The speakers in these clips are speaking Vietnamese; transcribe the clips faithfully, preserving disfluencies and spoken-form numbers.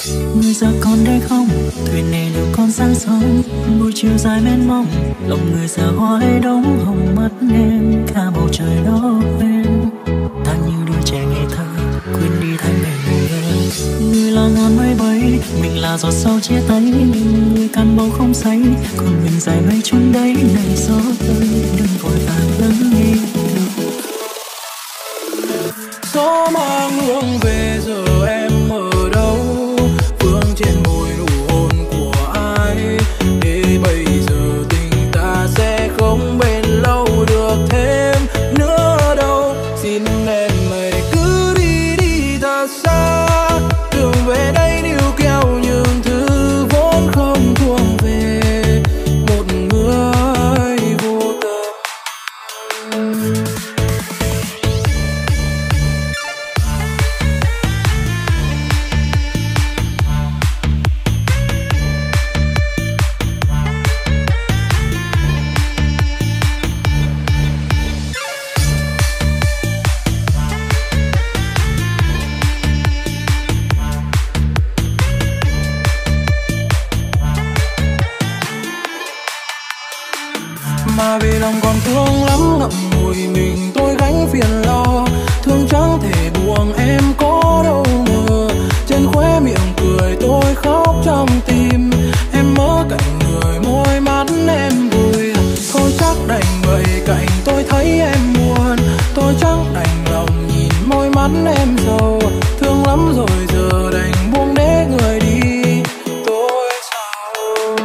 Người giờ còn đây không, thuyền này liệu còn sang sông. Buổi chiều dài mênh mông, lòng người giờ hoa lê đóng hồng mắt em. Cả bầu trời đó quên, ta như đứa trẻ ngây thơ, quên đi thanh ngày người. Người là ngàn mây bay, mình là giọt sâu chia tay. Người càn bầu không say, còn mình dài mây chung đấy. Này gió ơi, đừng vội vàng lắng nghe. Gió mang hương về giờ em ở đâu, vương trên môi nụ hôn của ai. Để bây giờ tình ta sẽ không bền lâu được thêm nữa đâu. Xin em hãy cứ đi đi thật xa, đường về đây níu kéo những thứ vốn không thuộc về một người vô tâm. Mà vì lòng còn thương lắm, ngậm ngùi mình tôi gánh phiền lo. Thương chẳng thể buông em có đâu ngờ, trên khóe miệng cười tôi khóc trong tim. Em ở cạnh người môi mắt em vui, thôi chắc đành vậy cạnh tôi thấy em buồn. Tôi chẳng đành lòng nhìn môi mắt em sầu, thương lắm rồi giờ đành buông để người đi. Tôi sao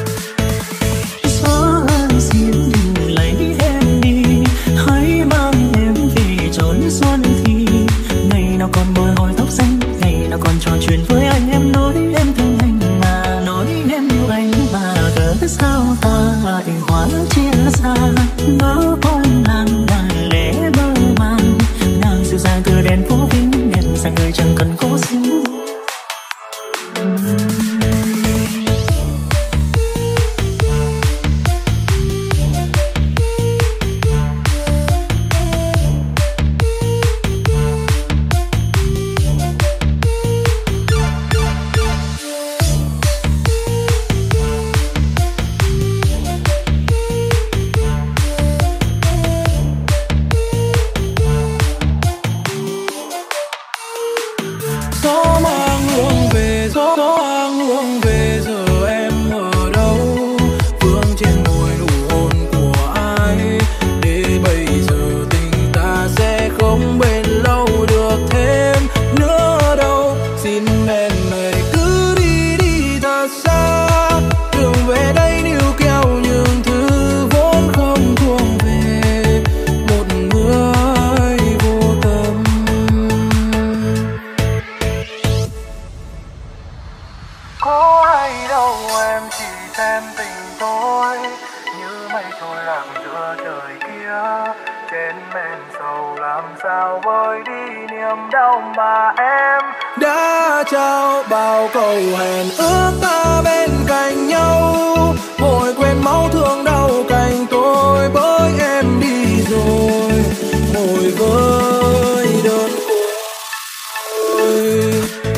gió xiết đừng lấy em đi, hãy mang em về chốn xuân thì. Ngày nào còn bồi hồi tóc xanh, ngày nào còn trò chuyện với anh. Em nói em thương anh mà, nói em yêu anh mà, cớ sao ta lại hóa chia xa. Ngỡ con nàng đàn lẽ mơ màng, nàng dịu dàng từ đèn phố vinh, đèn sang người chẳng cần cố xin. Gió mang hương về, gió mang hương về giờ em ở đâu, vương trên môi nụ hôn của ai. Để bây giờ tình ta sẽ không bền lâu được thêm nữa đâu. Xin em hãy cứ đi đi thật xa, đường về đây níu kéo những thứ vốn không thuộc về một người vô tâm. Có hay đâu em chỉ xem tình tôi như mây trôi lặng giữa trời kia. Trên men sầu làm sao vơi đi niềm đau mà em đã trao. Bao câu hẹn ước ta bên cạnh nhau, vội quên máu thương đau cạnh tôi bởi em đi rồi. Ngồi với đơn côi,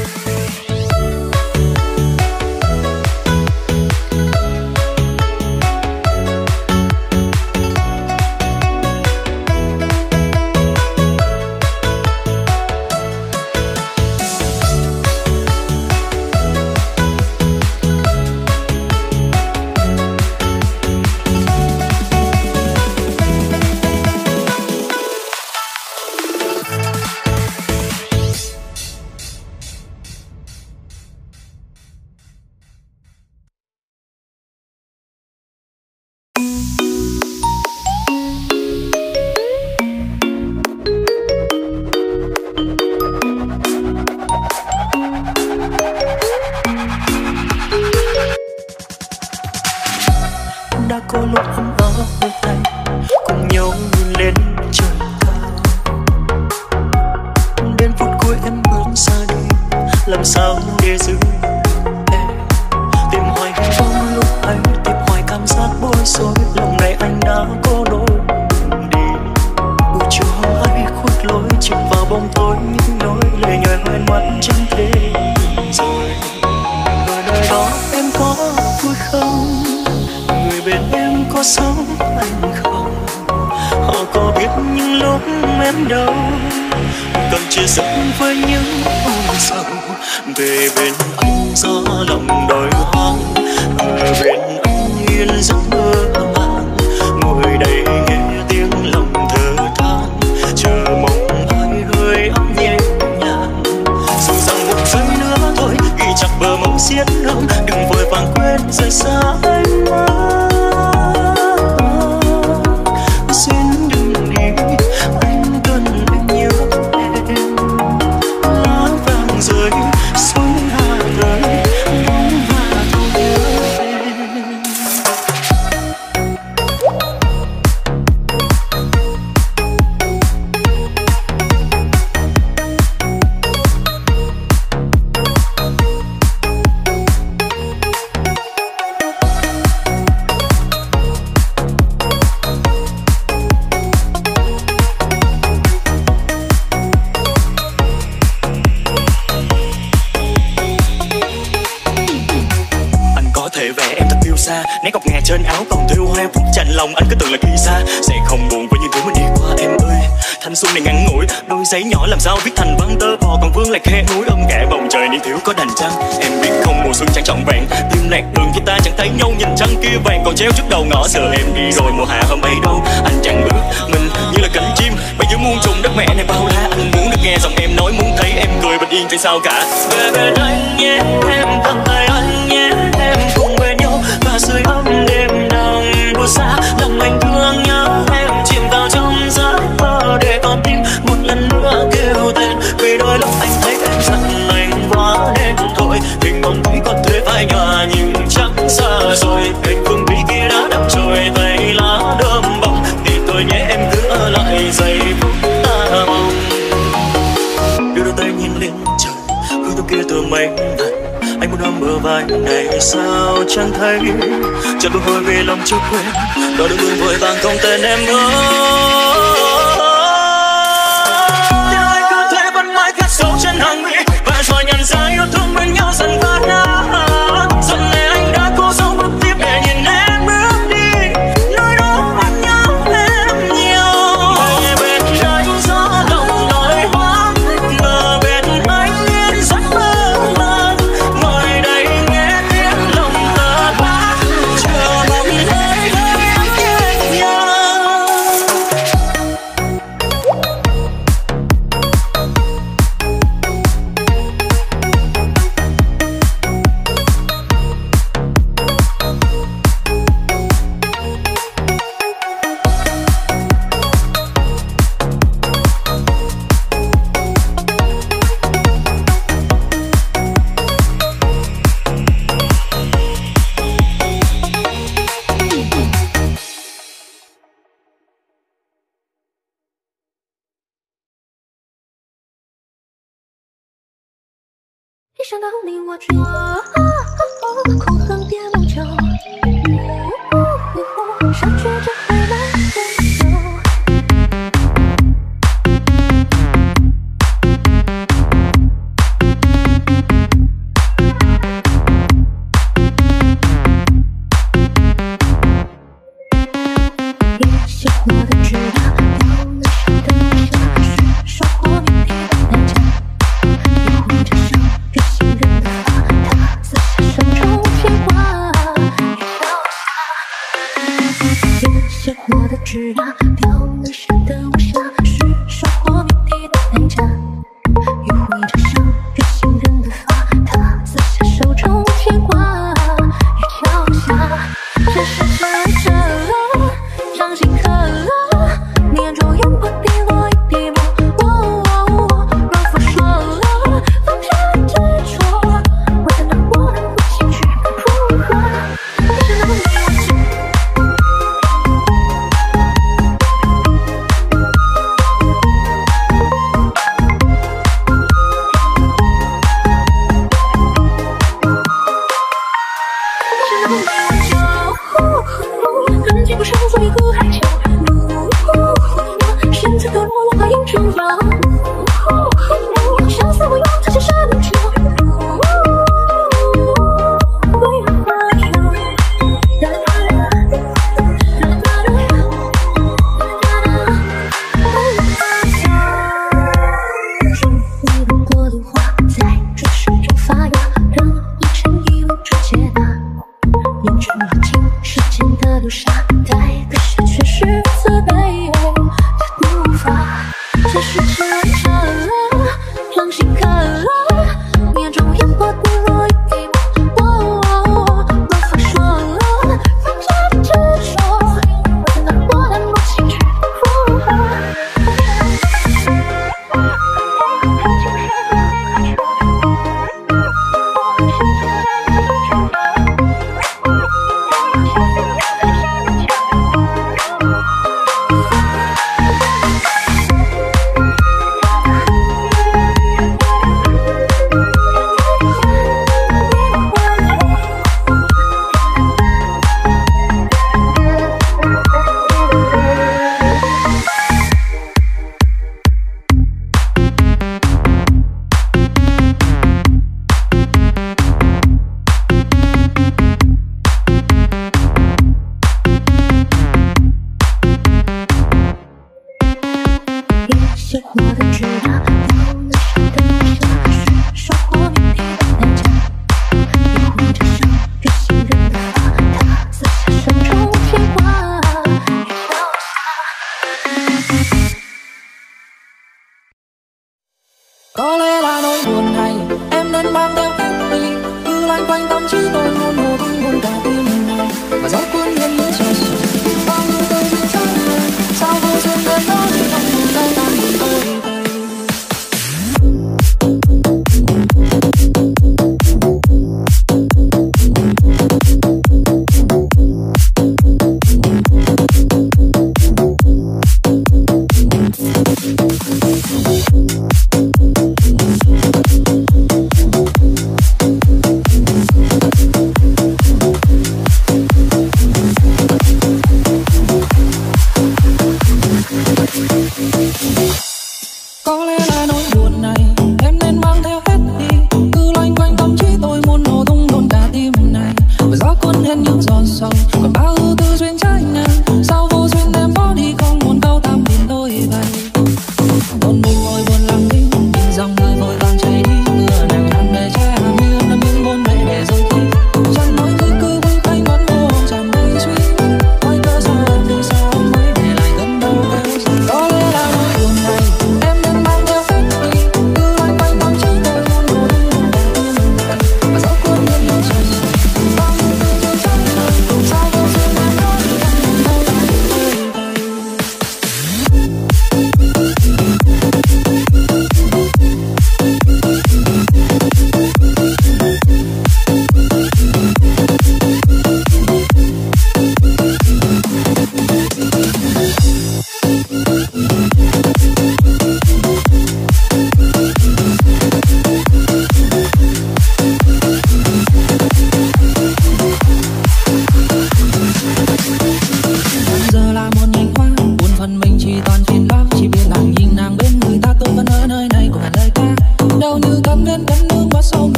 đã có lúc ấm áp đôi tay cùng nhau nhìn lên trời cao. Đến phút cuối em bước xa đi, làm sao để giữ em. Tìm hoài hình bóng lúc ấy, tìm hoài cảm giác bối rối. Lòng này anh đã có lối đi. Buổi chiều hôm ấy khuất lối, chìm vào bóng tối những nỗi lệ nhòe hoen mắt chẳng thể rồi. em đâu, cần chia sẻ với những âu sầu. Về bên anh gió lòng đòi hoang, ở bên anh yên giấc mơ màng, ngồi đây nghe tiếng lòng thở than, chờ mong ai hơi ấm nhẹ nhàng. Dù rằng một giây nữa thôi ghi chặt bờ mộng xiết lòng, đừng vội vàng quên rời xa anh mãi. Xin đừng đi, anh cần anh nhớ em. Lá vàng rơi xuống hạ rơi, bóng và thâu nhớ em. Nét ngọc ngà trên áo còn thêu hoa phút chạnh lòng, anh cứ tưởng là kỳ xa sẽ không buồn với những thứ mình đi qua. Em ơi thanh xuân này ngắn ngủi, đôi giấy nhỏ làm sao viết thành văn tơ bò, còn vương lại khe núi ôm cả bầu trời niên thiếu có đành trăng. Em biết không mùa xuân chẳng trọn vẹn, tim lạc đường khi ta chẳng thấy nhau, nhìn trăng kia vàng còn treo trước đầu ngõ. Giờ em đi rồi mùa hạ hôm ấy đâu, anh chẳng bước mình như là cánh chim bay giữa muôn trùng đất mẹ này bao la. Anh muốn được nghe giọng em nói, muốn thấy em cười bình yên trên sao cả. Về bên anh nhé em, cầm tay anh nhé em, cùng bên nhau và sưởi ấm đêm đông buồn xa. Lòng anh thương nhớ em, chìm vào trong giấc mơ để con tim một lần nữa kêu tên. Vì đôi lúc anh thấy em giận anh quá nên thôi, hình bóng thấy có thể phai nhòa nhưng chẳng xa rồi. Anh phương bí kia đã đắm trôi tay lá đơm bông, thì tôi nhé em cứ ở lại giây phút ta mong. Đưa đôi tay nhìn lên trời, hướng tôi kia từ mây này, anh muốn ôm bờ vai này sao chẳng thấy. Chẳng có hồi về lòng chưa quên, đó đừng đường vội vàng không tên em ơi. Tiếng anh cứ thế vẫn mãi khắc sâu trên hàng mi, và rồi nhận ra yêu thương bên nhau dần vỡ nát. Giờ này anh đã cố giấu bước tiếp để nhìn em bước đi, nơi đó anh nhớ em nhiều. Về bên anh gió lòng nói hoang, ngờ bên anh yên giấc mơ màng, ngồi đây nghe tiếng lòng thở than, chờ mong hơi hơi ấm nhẹ nhàng. 一想到你我就空恨别梦久，失去这回来很久。也许我的知道，有了谁的梦想是收获明天的难讲，也或者伤人心人的发，他撕下手中牵挂。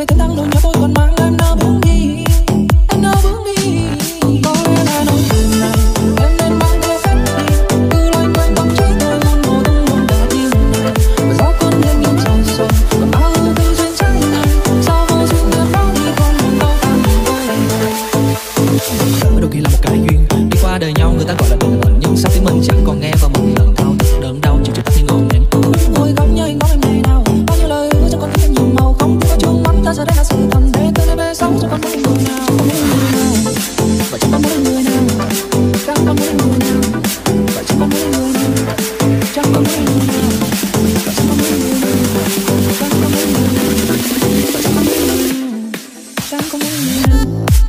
tên thăng luôn nhớ tôi còn mang em nó bước đi, em nó bước đi. Có lẽ là nỗi buồn này em nên mang theo phép đi, cứ loanh quanh bóng chỉ tôi muốn mô tung muốn cả tim này. Và gió cuốn lên những dòng sông, còn bao ưu tư duyên trái này. Sao vô duyên đưa nó đi con đường đâu ta mình tôi này. Đôi khi là một cái duyên đi qua đời nhau, người ta gọi là định mệnh, nhưng sao tim mình chẳng còn nghe và một lần thao thức đớn đau chịu chịu tắt tiếng ồn nén tôi. Ngồi góc nhớ hình bóng em ngày nào, bao nhiêu lời hứa cho con tim nhiều màu, không có chung mắt ta giờ đây là sự thầm để từ đây về sau cho con muốn người nào, con muốn người nào, vậy chẳng con muốn người nào, chẳng con muốn người nào, vậy chẳng con muốn người nào, chẳng con muốn người nào, vậy chẳng con muốn người nào, chẳng con muốn người nào, vậy chẳng con muốn người nào, chẳng con muốn người nào.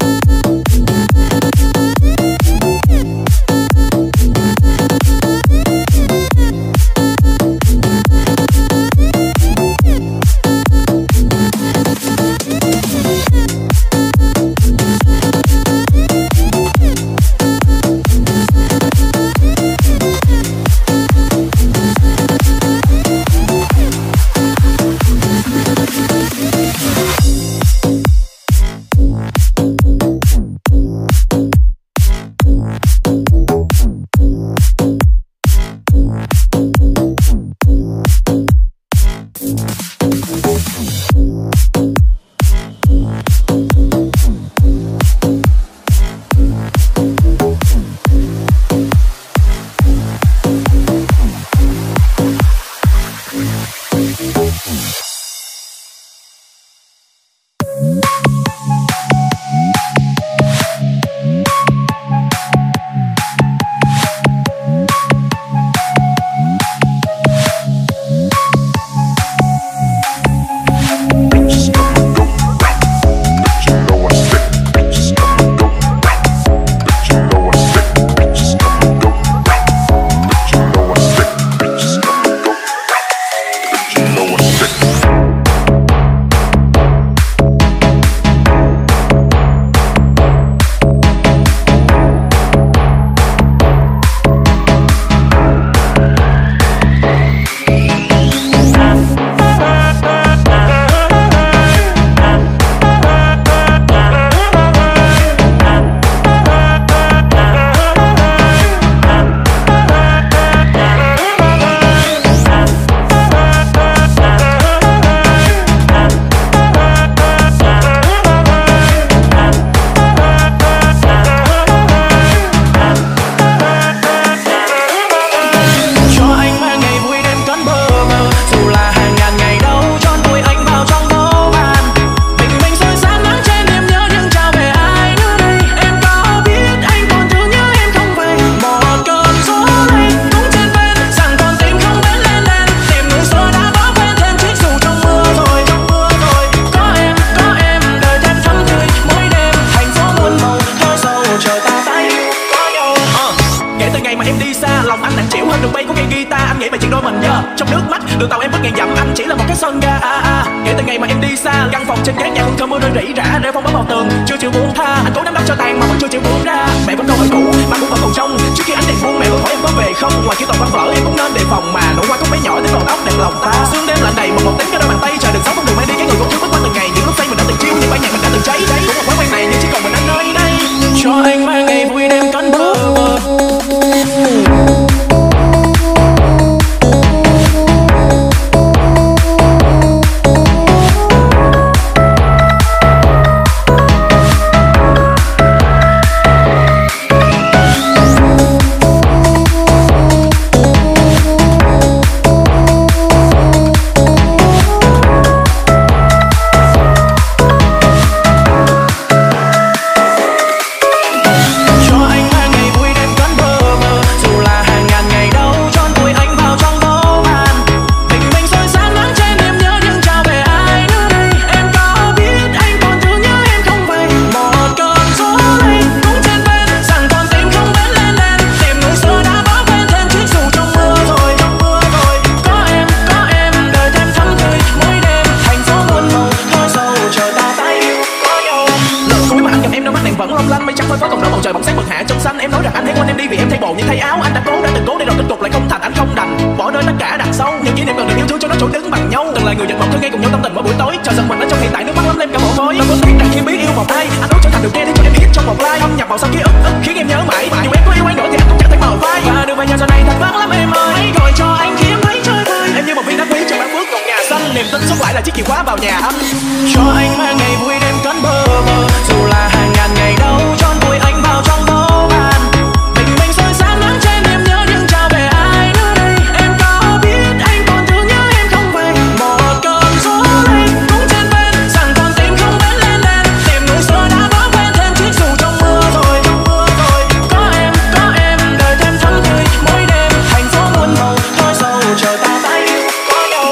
Đường tàu em bước ngàn dặm, anh chỉ là một cái sân ga. À, à. Kể từ ngày mà em đi xa, căn phòng trên gác nhà hương thơm mưa rơi rỉ rả, rêu phong bám vào tường, chưa chịu buông tha. Anh cố nắm đắp cho tàn mà vẫn chưa chịu buông ra. Mẹ vẫn câu hỏi cũ, mà cũng vẫn còn trong. Trước khi ánh đèn buông, mẹ vẫn hỏi em có về không. Ngoài kiểu toàn văn vở em cũng nên đề phòng mà. Nụ hoa cũng bé nhỏ đến đầu tóc đẹp lòng ta. Sương đêm lạnh đầy một một tính cái đôi bàn tay, chờ đừng sống con đường mang đi cái người cũng chưa bước qua từng ngày. Những lúc say mình đã từng chiêu, những bản nhạc mình đã từng cháy. Đấy cũng một quán quen này nhưng chỉ còn mình anh nơi đây. Cho anh mang ngày vui đêm cánh bờ bờ. Chỗ đứng bằng nhau. là người giật mộng cứ nghe cùng nhau tâm tình mỗi buổi tối. Cho rằng mình ở trong hiện tại nước mắt lắm lên cả mồ hôi. Đâu có biết rằng khi biết yêu một ai, anh muốn trở thành được nghe để cho em hit trong một like. Thâm nhập vào sau ký ức khiến em nhớ mãi. Dù em có yêu anh nữa thì anh cũng chẳng thể mở vai. Và đường về nhà giờ này thật vất lắm em ơi. Hãy gọi cho anh khi em thấy chơi vơi. Em như một viên đá quý trong bán bước ngọn nhà xanh. Niềm tin sống lại là chiếc chìa khóa vào nhà anh. Cho anh mang ngày vui đêm cánh bơ vơ. Dù là hàng ngàn ngày đâu tròn vùi anh vào trong bóng bàn. Bình minh soi sáng nắng trên em nhớ nhưng cha về ai nữa đây. Em có biết anh còn thương nhớ em không về. Một cơn gió lên cũng trên bên rằng con tim không vẫn lên lên. Tìm người xưa đã vỡ quen thêm chiếc dù trong mưa rồi. Có em có em đời thêm thắm tươi mỗi đêm. Thành phố muôn màu thôi sầu chờ ta tái yêu có đâu.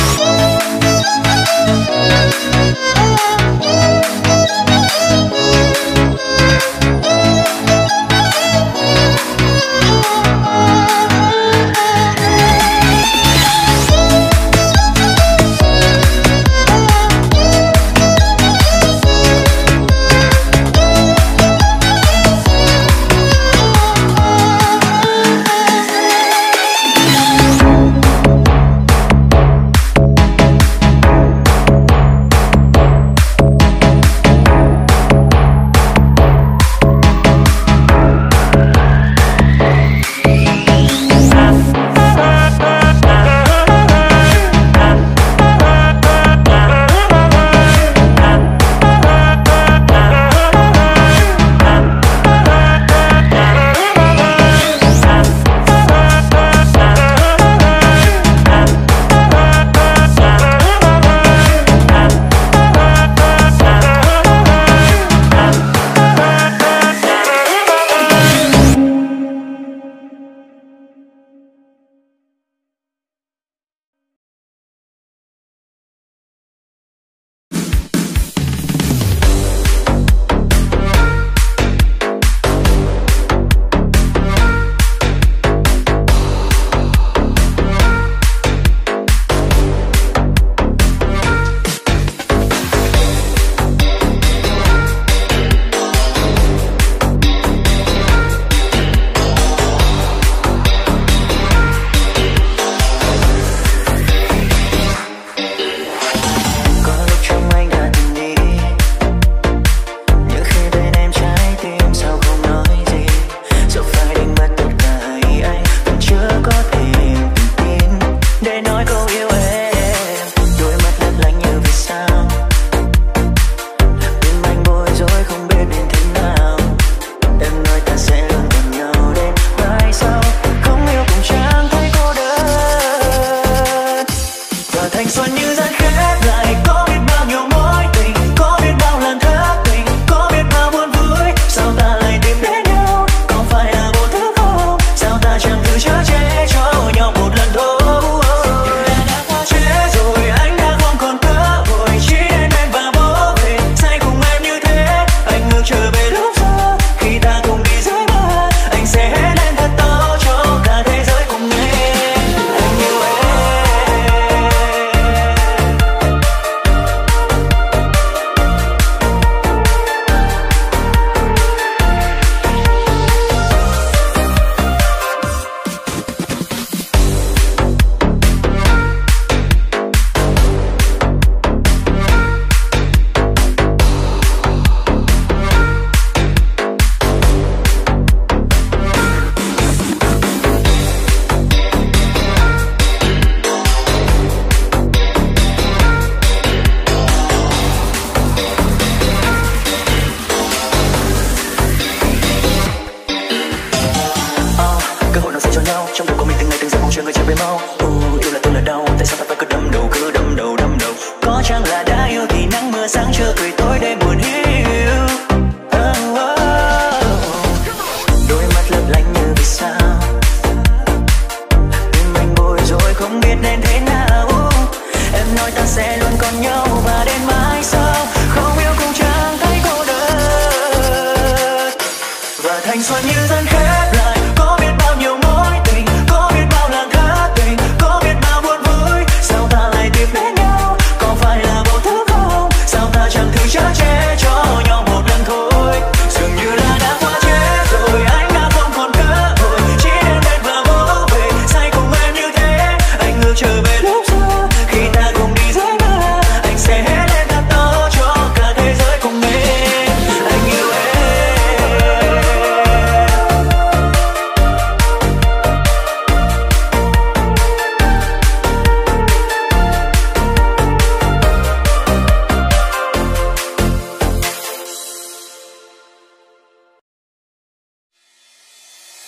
Thanh xuân như dần khép lại, có biết bao nhiêu mối tình, có biết bao lần thất tình, có biết bao buồn vui. Sao ta lại tìm đến nhau, có phải là vô thức không? Sao ta chẳng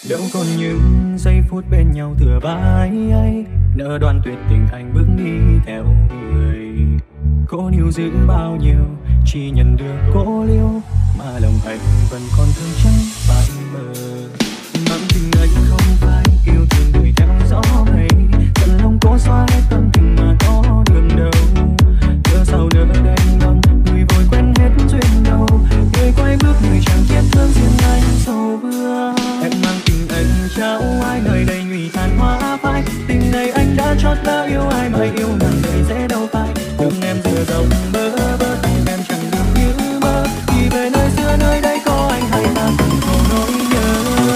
Đâu còn những giây phút bên nhau thừa vai ấy, nỡ đoạn tuyệt tình anh bước đi theo người. Cố níu giữ bao nhiêu, chỉ nhận được cố liêu, mà lòng anh vẫn còn thương trắng phai mờ. Mang tình anh không phải yêu thương đuổi theo gió mây, tận lòng cố xóa hết tâm tình mà có đường đâu. Nhớ sao nỡ đành lòng, người vội quen hết duyên đâu. Người quay bước người chẳng biết thương riêng anh sầu vương. Em mang tình anh trao ai nơi đây nhụy tàn hoa phai. Tình này anh đã chót lỡ yêu ai mà yêu ngàn đời dễ đâu phai. Cùng em dừa dòng bơ bơ tình em chẳng được như mơ. Vì về nơi xưa nơi đây có anh hay ta cùng cầu nỗi nhớ.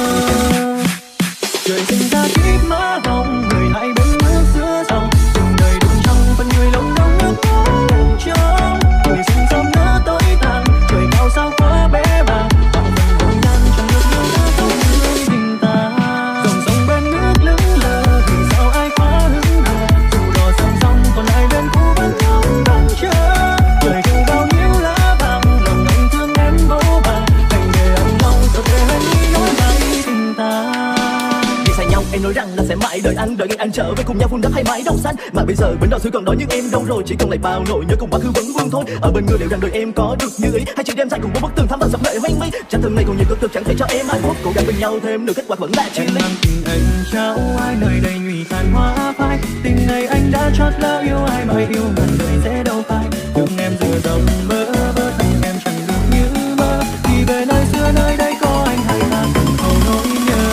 Trời sinh ra kiếp má hồng, người hai bên nước giữa dòng. Từng đời đụng trong phần người lông đông nước mắt trong. Người sinh sớm nỡ tối tàn, trời cao sao quá bé bàng. Bằng phần hồng nhan chẳng được yêu thương không người tình ta. Dòng sông bên nước lững lờ, vì sao ai quá hứng hờ. Dù đò song song còn ai bên cũ vẫn ngóng đón chờ. Trời thu bao nhiêu lá vàng, lòng anh thương em vô vàng. Anh để anh lòng giờ về anh đi nói lại tình ta. Em nói rằng là sẽ mãi đợi anh, đợi ngày anh trở về cùng nhau vun đắp hai mái đồng xanh. Mà bây giờ bên đò xưa còn đó nhưng em đâu rồi, chỉ còn lại bao nỗi nhớ cùng quá khứ vẫn vương thôi. Ở bên người liệu rằng đời em có được như ý, hay chỉ đêm dài cùng một bức tường thắm vào dòng lệ hoang mi. Chẳng thân này còn nhiều cực cực chẳng thể cho em hạnh phúc, cố gắng bên nhau thêm nửa kết quả vẫn là chia ly. Em mang tình anh trao ai nơi đây nhụy tàn hoa phai. Tình này anh đã chót lỡ yêu ai mà yêu ngàn đời dễ đâu phai. Cùng em dừa dòng bơ bơ tình em chẳng được như mơ. Vì về nơi xưa nơi đây có anh hay ta cùng cầu nỗi nhớ.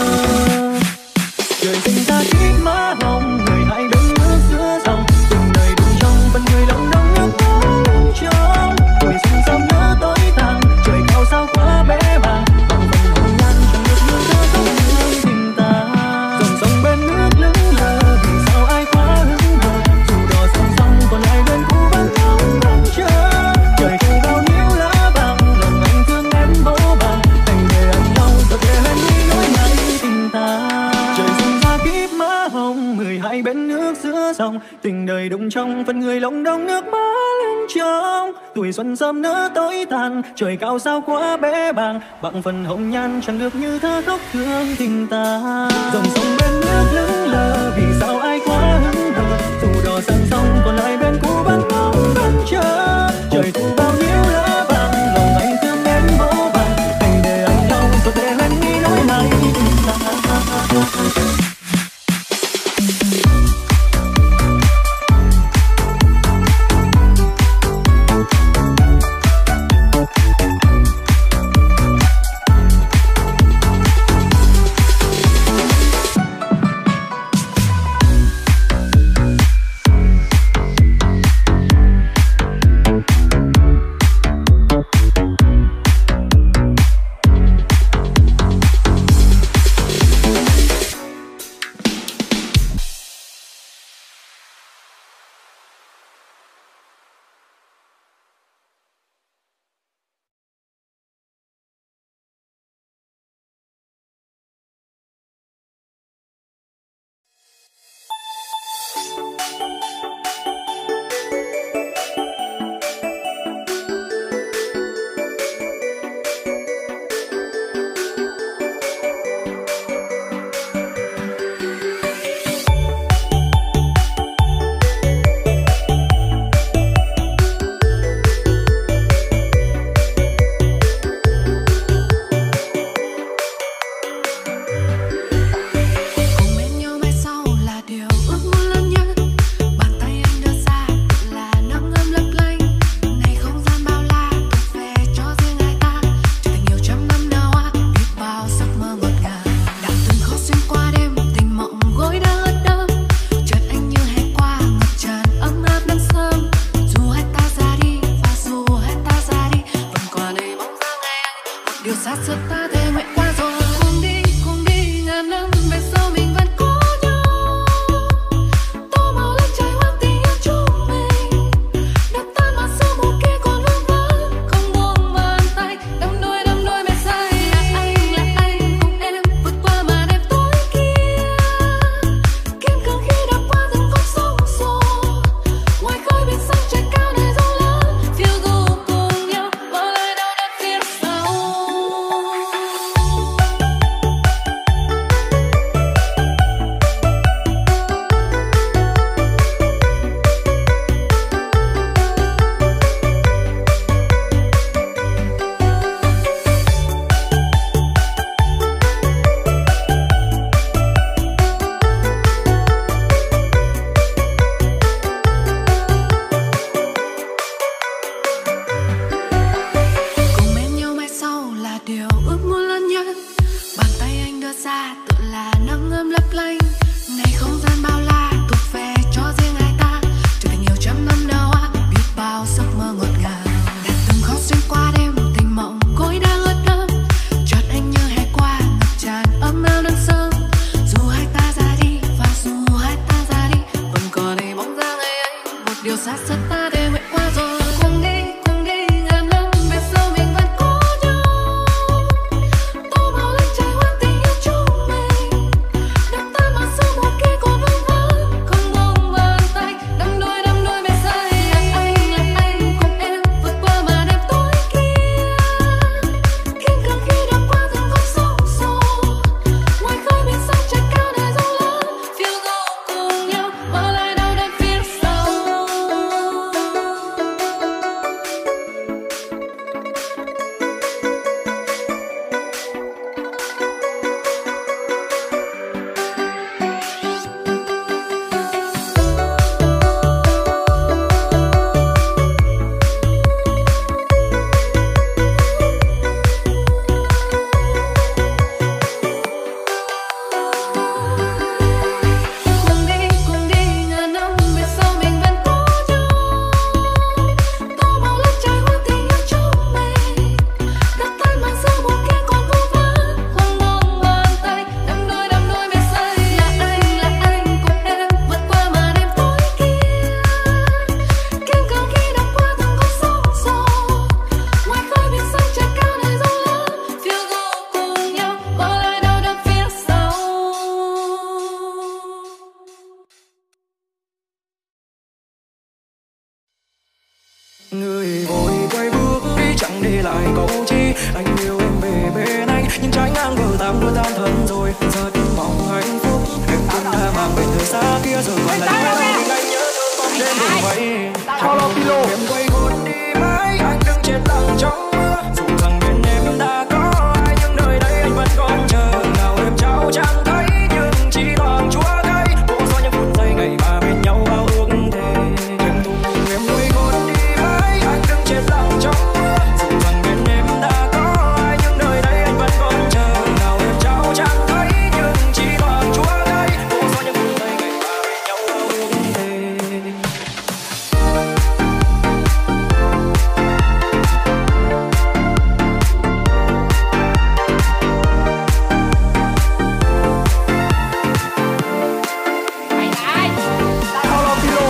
Trời sinh ra kiếp má hồng, người hai đứng nước giữa dòng. Từng đời đụng trong phần người lòng đông nước mắt trong. Tuổi sinh sớm nỡ tối tàn, trời cao sao quá bé bàng. Bằng phần hồng nhan chẳng được như thơ không người tình ta. Dòng sông bên nước lững lờ, vì sao ai quá hứng hờ. Dù đò song song còn ai bên cũ vẫn ngóng đón chờ. Trời thu bao nhiêu lá vàng, lòng anh thương em vô vàng. Anh để anh nhau giờ về anh đi nói lại tình ta. Trời sinh ra kiếp má hồng, mười hai bên nước giữa dòng. Tình đời đụng trong phần người lòng đông nước mắt lưng trong. Tuổi xuân sớm nỡ tối tàn, trời cao sao quá bé bàng. Bằng phần hồng nhan chẳng được như thơ khóc thương tình ta. Dòng sông bên nước lững lờ, vì sao ai quá hứng hờ. Dù đò sang sông còn ai bên cũ vẫn ngóng đón chờ. Trời thu bao nhiêu lá vàng, lòng anh thương em vô vàng. Anh để anh lâu rồi để anh nghĩ nói lại tình ta. lại câu chi anh yêu em về bên anh, nhưng trái ngang bờ tam đôi tan thân rồi. Rất mong hạnh phúc em cũng đã mang về từ xa kia rồi, còn là những ngày anh nhớ thương bóng đêm đêm vậy. Paulo Pilo Em quay hôn đi mãi, anh đứng chết lặng trong mưa. Dù rằng bên em đã có ai, nhưng nơi đây anh vẫn còn chờ. Nào em trao chẳng thấy, nhưng chỉ toàn chúa cây. Vô do những phút giây ngày mà bên nhau bao ước thề. Em thùng em quay hôn đi mãi, anh đứng chết lặng trong mưa. Dù rằng bên em đã có ai, nhưng nơi đây anh vẫn còn chờ. Nào em trao chẳng thấy, nhưng chỉ toàn chúa cây. Vô do những phút giây ngày mà bên nhau bao ước thề. Paulo Pilo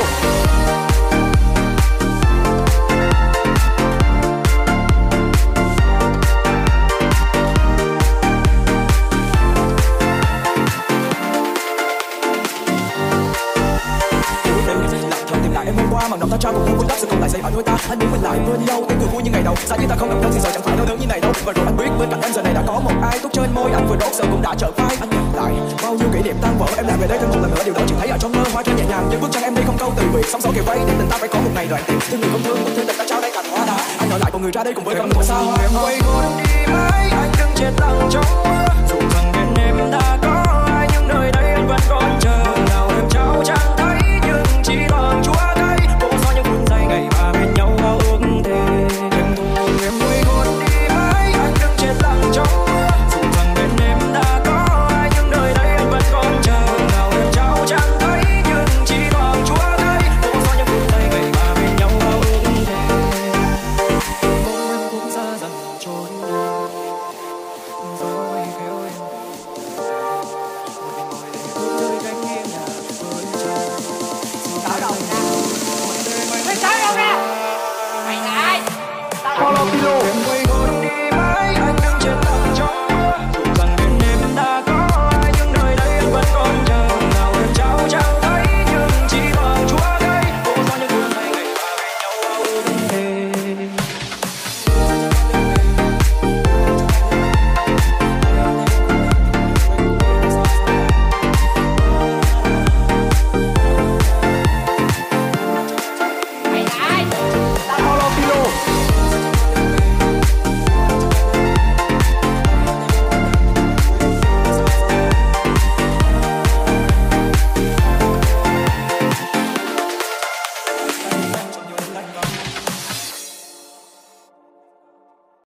lặng thầm tìm lại em hôm qua, màn đọc ta trao cùng nhau vun đắp sự còn lại xây ở đôi ta. Anh muốn mình lại bên nhau tiếng cười vui như ngày đầu, xa như ta không gặp thân thì giờ chẳng phải đau đớn như này đâu. Và rồi anh biết bên cạnh em giờ này đã có một ai, thuốc trên môi anh vừa đốt giờ cũng đã trở vai. Anh nhắc lại bao nhiêu kỷ niệm tan vỡ, em lại về đây thêm một lần nữa, điều đó chỉ thấy ở trong mơ. Hoa rơi nhẹ nhàng nhưng bước chân em đi không câu từ biệt, sóng gió kề quay để tình ta phải có một ngày đoạn tìm. Thương người không thương, bức thư tình ta trao đây cành hoa đá. Anh ở lại còn người ra đây cùng với con mùa xa hoa. Em quay hôn đi mãi, anh đứng chết lặng trong mưa. Dù rằng bên em đã có ai, nhưng nơi đây anh vẫn còn chờ. Nào em trao chẳng thấy, nhưng chỉ toàn chúa cây. Vô do những phút giây ngày mà bên nhau bao ước thề. Em thùng em quay hôn đi mãi, anh đứng chết lặng trong mưa. Dù rằng bên em đã có ai, nhưng nơi đây anh vẫn còn chờ. Nào em trao chẳng thấy, nhưng chỉ toàn chúa cây. Vô do những phút giây ngày mà bên nhau bao ước thề. Bóng em cũng xa dần trôi qua, gió bay theo em. Một mình ngồi để bước nơi cánh nghiêng nhà với trời. Mở đầu ra. Mày tới đâu ra? Mày là ai? Paulo Pilo Em quay